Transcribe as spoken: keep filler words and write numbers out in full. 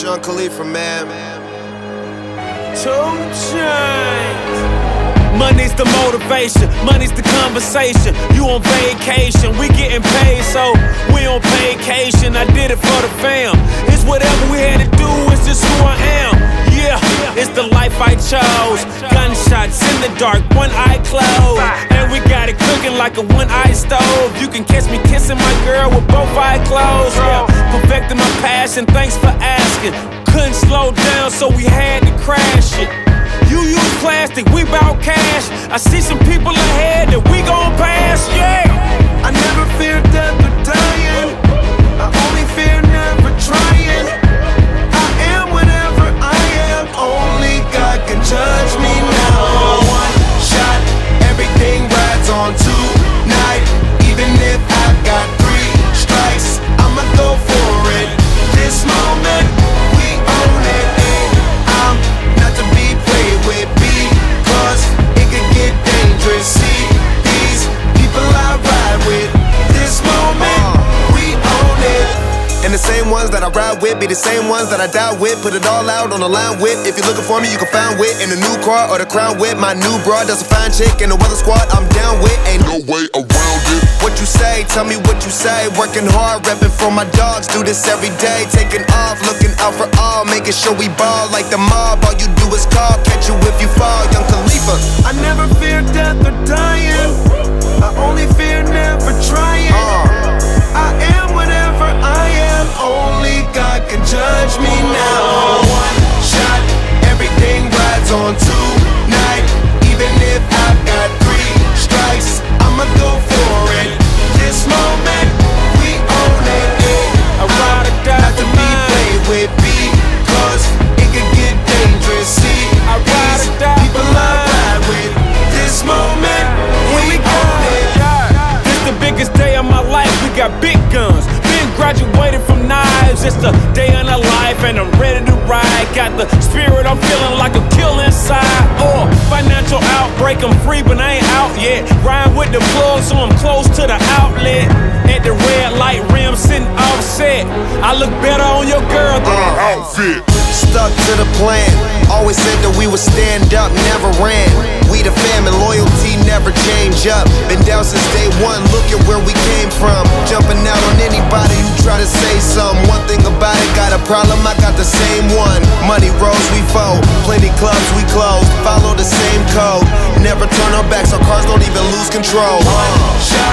Sean Khalifa, man. Two chains. Money's the motivation, money's the conversation. You on vacation, we getting paid, so we on vacation. I did it for the fam. It's whatever we had to do, it's just who I am. Yeah, it's the life I chose. Gunshots in the dark, one eye closed, and we got it cooking like a one-eye stove. You can catch me kissing my girl with both eyes closed. Yeah, perfecting my passion, thanks for asking. Couldn't slow down, so we had to crash it. You use plastic, we bout cash. I see some people ahead that we gon' pass, yeah. I never fear death or dying. I only fear never trying. I am whatever I am. Only God can judge me now. One shot, everything rides on tonight. Even if I've got three strikes, I'ma go for it. This moment, we own it. I'm not to be played with, because it could get dangerous. See, these people I ride with. This moment, we own it. And the same ones that I ride with be the same ones that I die with. Put it all out on the line with. If you're looking for me, you can find wit in the new car or the crown with. My new broad, that's a fine chick, and the weather squad I'm down with. Ain't no way around it. What you say, tell me what you say. Working hard, repping for my dogs. Do this every day, taking off, looking out for all, making sure we ball like the mob. All you do is call, catch you if you fall, young Khalifa. I never fear death or dying. I only fear never trying. uh. I am whatever I am. Only God can judge me now. One shot, everything rides on tonight. Even if I've got three strikes, I'ma go for it. This moment, we own it. I ride or die not to be played with, because it could get dangerous. See, I ride these or die people I ride with. This moment, we own it. This the biggest day of my life, we got big guns. Been graduated from knives, it's the day in a life and I'm ready to ride. Got the spirit, I'm feeling like a kill inside. Or financial outbreak, I'm free but I ain't out yet. Ride with the plug so I'm close to the outlet. At the red light rim sitting offset, I look better on your girl than an outfit. Stuck to the plan, always said that we would stand up, never ran. We the fam and loyalty never change up. Been down since day one, look at where we came from. Jumping out on anybody who try to say something. One thing about it, got a problem, I got the same one. Money rolls, we fold, plenty clubs, we close. Follow the same code, never turn our backs, our cars don't even lose control. One shot,